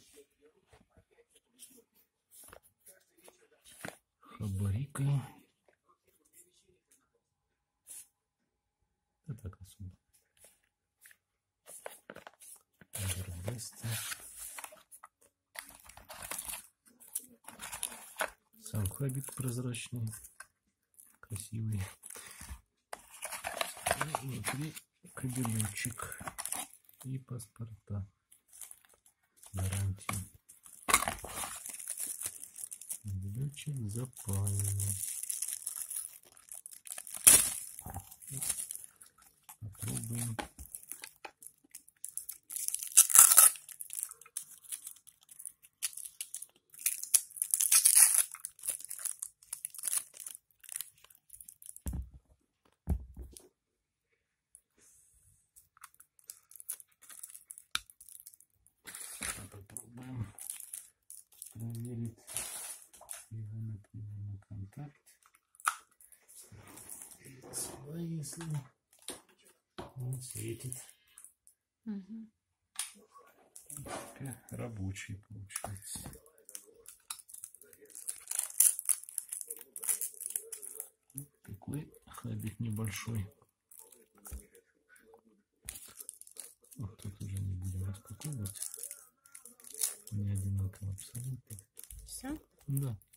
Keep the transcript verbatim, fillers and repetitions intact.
Хабарика. Да так особо. Арбеста. Сам хабик прозрачный, красивый. И внутри кабелючек и паспорта гарантии. Кабелючек запаянный. Попробуем. Попробуем проверить его, например, на контакт. Сюда, если он светит. Угу. Рабочий получается. Вот такой хабик небольшой. Вот тут уже не будем распаковывать. Не одинаково абсолютно. Все? Да.